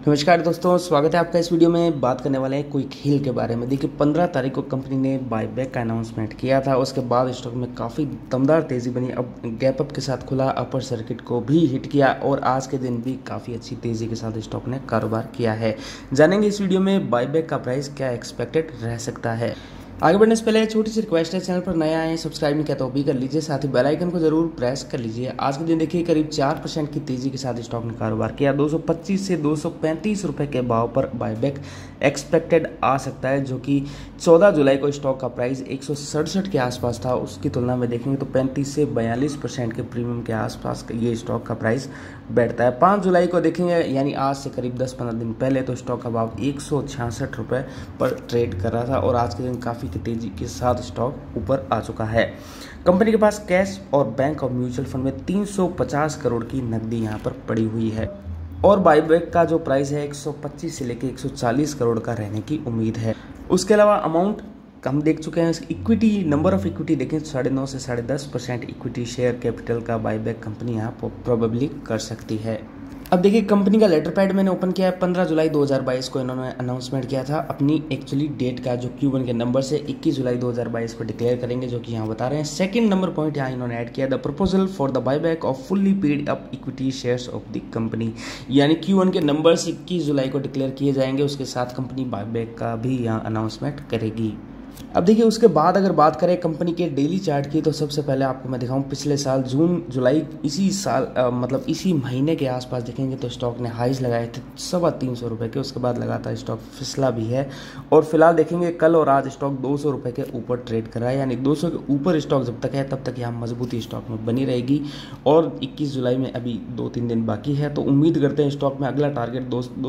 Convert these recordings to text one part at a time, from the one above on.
नमस्कार दोस्तों, स्वागत है आपका। इस वीडियो में बात करने वाले हैं कोई खेल के बारे में। देखिए 15 तारीख को कंपनी ने बायबैक का अनाउंसमेंट किया था। उसके बाद स्टॉक में काफ़ी दमदार तेज़ी बनी। अब गैप अप के साथ खुला, अपर सर्किट को भी हिट किया और आज के दिन भी काफ़ी अच्छी तेज़ी के साथ स्टॉक ने कारोबार किया है। जानेंगे इस वीडियो में बायबैक का प्राइस क्या एक्सपेक्टेड रह सकता है। आगे बढ़ने से पहले छोटी सी रिक्वेस्ट है, चैनल पर नया आए सब्सक्राइब नहीं किया तो भी कर लीजिए, साथ ही बेल आइकन को जरूर प्रेस कर लीजिए। आज के दिन देखिए करीब 4% की तेजी के साथ स्टॉक ने कारोबार किया। 225 से 235 रुपए के भाव पर बायबैक एक्सपेक्टेड आ सकता है, जो कि 14 जुलाई को स्टॉक का प्राइस 167 के आसपास था। उसकी तुलना में देखेंगे तो 35 से 42% के प्रीमियम के आसपास ये स्टॉक का प्राइस बैठता है। 5 जुलाई को देखेंगे यानी आज से करीब 10-15 दिन पहले तो स्टॉक का भाव 166 रुपए पर ट्रेड कर रहा था और आज के दिन काफ़ी तेजी के साथ स्टॉक ऊपर आ चुका है। कंपनी के पास कैश और बैंक और म्यूचुअल फंड में 350 करोड़ की नकदी यहां पर पड़ी हुई है और बायबैक का जो प्राइस है 125 से लेकर 140 करोड़ का रहने की उम्मीद है। उसके अलावा अमाउंट हम देख चुके हैं। इक्विटी नंबर ऑफ इक्विटी देखें 9.5 से 10.5% इक्विटी शेयर कैपिटल का बायबैक कंपनी यहाँ प्रोबेबली कर सकती है। अब देखिए कंपनी का लेटर पैड मैंने ओपन किया है। 15 जुलाई 2022 को इन्होंने अनाउंसमेंट किया था अपनी एक्चुअली डेट का, जो Q1 के नंबर से 21 जुलाई 2022 को डिक्लेयर करेंगे, जो कि यहाँ बता रहे हैं। सेकंड नंबर पॉइंट यहाँ इन्होंने ऐड किया, the proposal for the buyback of fully paid up equity shares of the company. यानी Q1 के नंबर से 21 जुलाई को डिक्लेयर किए जाएंगे। उसके साथ कंपनी बायबैक का भी यहाँ अनाउंसमेंट करेगी। अब देखिए उसके बाद अगर बात करें कंपनी के डेली चार्ट की, तो सबसे पहले आपको मैं दिखाऊं पिछले साल जून जुलाई इसी साल मतलब इसी महीने के आसपास देखेंगे तो स्टॉक ने हाइज लगाए थे 350 रुपए के। उसके बाद लगातार स्टॉक फिसला भी है और फिलहाल देखेंगे कल और आज स्टॉक 200 रुपए के ऊपर ट्रेड कर रहा है। यानी 200 के ऊपर स्टॉक जब तक है तब तक यहाँ मजबूती स्टॉक में बनी रहेगी और 21 जुलाई में अभी 2-3 दिन बाकी है, तो उम्मीद करते हैं स्टॉक में अगला टारगेट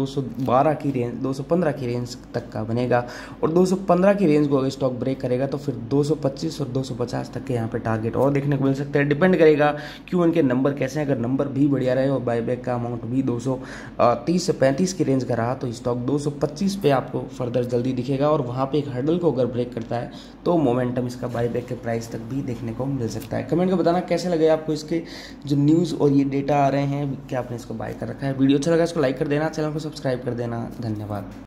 212 की रेंज 215 की रेंज तक का बनेगा और 215 की रेंज को अगर स्टॉक ब्रेक करेगा तो फिर 225 और 250 तक के यहाँ पे टारगेट और देखने को मिल सकते हैं। डिपेंड करेगा Q1 के नंबर कैसे हैं। अगर नंबर भी बढ़िया रहे और बायबैक का अमाउंट भी 230 से 35 की रेंज का रहा तो स्टॉक 225 पे आपको फर्दर जल्दी दिखेगा और वहाँ पे एक हर्डल को अगर ब्रेक करता है तो मोमेंटम इसका बायबैक के प्राइस तक भी देखने को मिल सकता है। कमेंट कर बताना कैसे लगे आपको इसके जो न्यूज़ और ये डेटा आ रहे हैं, क्या आपने इसको बाय कर रखा है। वीडियो अच्छा लगा इसको लाइक कर देना, चैनल को सब्सक्राइब कर देना। धन्यवाद।